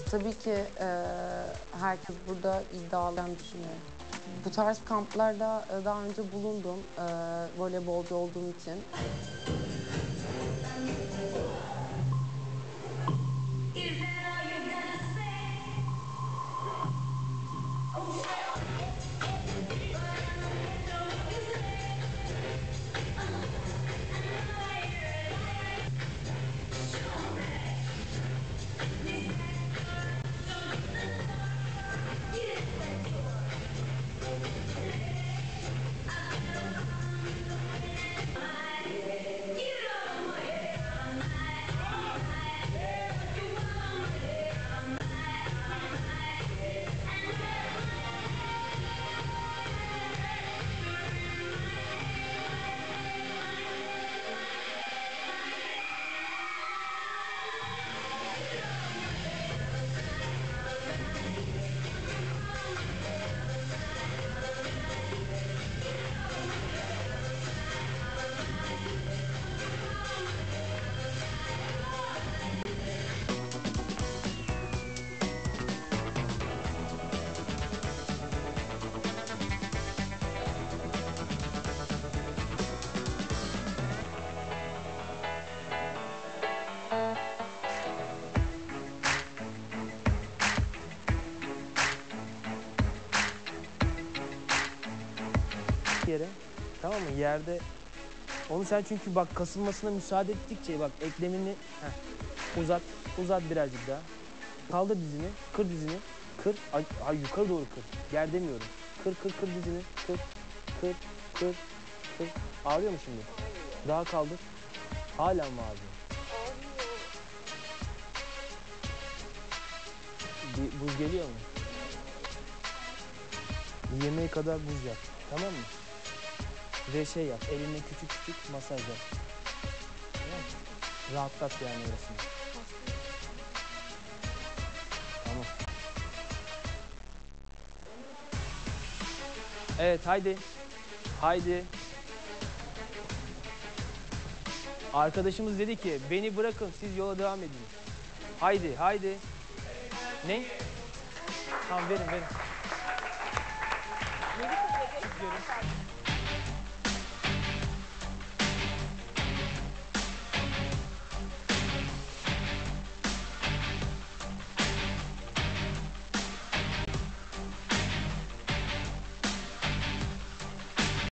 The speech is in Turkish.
Tabii ki herkes burada iddialarını düşünüyor. Bu tarz kamplarda daha önce bulundum voleybolcu olduğum için. Yere, tamam mı? Yerde. Onu sen çünkü bak kasılmasına müsaade ettikçe bak eklemini uzat. Uzat birazcık daha. Kaldır dizini. Kır dizini. Kır. Ay yukarı doğru kır. Yer demiyorum. Kır dizini. Kır. Kır. Ağrıyor mu şimdi? Daha kaldır. Hala mı ağrıyor? Bir buz geliyor mu? Bir yemeği kadar buz yap. Tamam mı? Ve şey yap, elinle küçük masaj yap. Tamam mı? Rahatlat yani orasını. Tamam. Evet, haydi. Arkadaşımız dedi ki, beni bırakın, siz yola devam edin. Haydi. Ne? Tamam, verin.